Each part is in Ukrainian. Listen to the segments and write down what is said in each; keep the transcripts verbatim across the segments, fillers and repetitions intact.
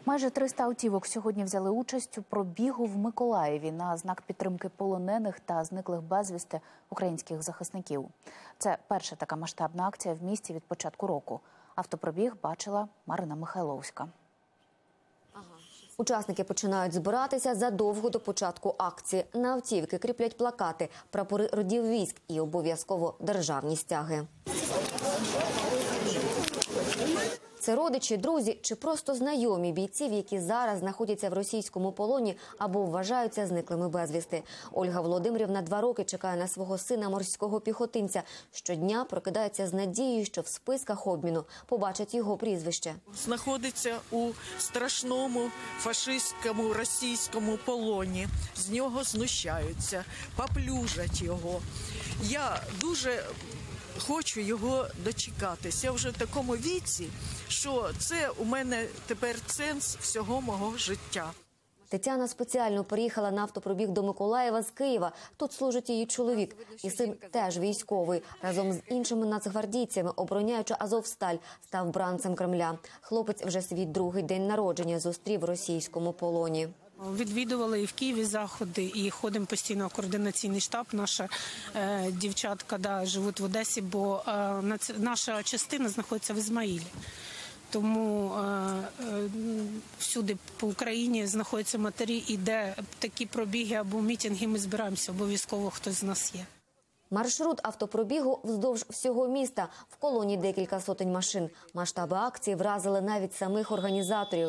Майже триста автівок сьогодні взяли участь у пробігу в Миколаєві на знак підтримки полонених та зниклих безвісти українських захисників. Це перша така масштабна акція в місті від початку року. Автопробіг бачила Марина Михайловська. Учасники починають збиратися задовго до початку акції. На автівки кріплять плакати, прапори родів військ і обов'язково державні стяги. Це родичі, друзі чи просто знайомі бійців, які зараз знаходяться в російському полоні або вважаються зниклими безвісти. Ольга Володимирівна два роки чекає на свого сина морського піхотинця. Щодня прокидається з надією, що в списках обміну побачать його прізвище. Знаходиться у страшному фашистському російському полоні. З нього знущаються, поплюжать його. Я дуже хочу його дочекатись. Я вже в такому віці, що це у мене тепер сенс всього мого життя. Тетяна спеціально приїхала на автопробіг до Миколаєва з Києва. Тут служить її чоловік. І син теж військовий. Разом з іншими нацгвардійцями, обороняючи Азовсталь, став бранцем Кремля. Хлопець вже свій другий день народження зустрів в російському полоні. Відвідували і в Києві заходи, і ходимо постійно в координаційний штаб. Наша е, дівчатка да, живуть в Одесі, бо е, наша частина знаходиться в Ізмаїлі. Тому е, е, всюди по Україні знаходяться матері, і де такі пробіги або мітинги, ми збираємося, обов'язково хтось з нас є. Маршрут автопробігу вздовж всього міста. В колоні декілька сотень машин. Масштаби акції вразили навіть самих організаторів.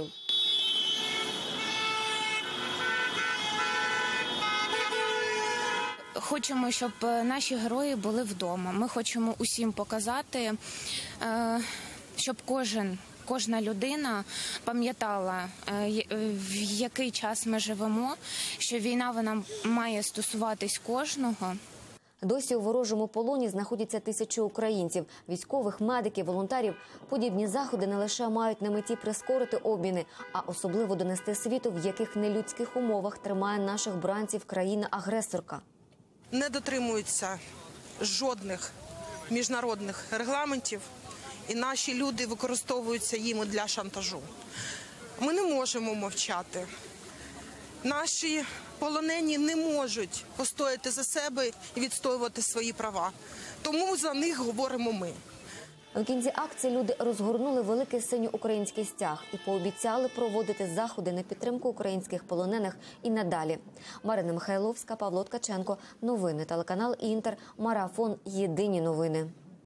Хочемо, щоб наші герої були вдома. Ми хочемо усім показати, щоб кожен, кожна людина пам'ятала, в який час ми живемо, що війна вона має стосуватись кожного. Досі у ворожому полоні знаходяться тисячі українців, військових, медиків, волонтерів. Подібні заходи не лише мають на меті прискорити обміни, а особливо донести світу, в яких нелюдських умовах тримає наших бранців країна-агресорка. Не дотримуються жодних міжнародних регламентів, і наші люди використовуються їм для шантажу. Ми не можемо мовчати. Наші полонені не можуть постояти за себе і відстоювати свої права. Тому за них говоримо ми. В кінці акції люди розгорнули великий синьо-український стяг і пообіцяли проводити заходи на підтримку українських полонених і надалі. Марина Михайловська, Павло Ткаченко. Новини телеканал Інтер. Марафон. Єдині новини.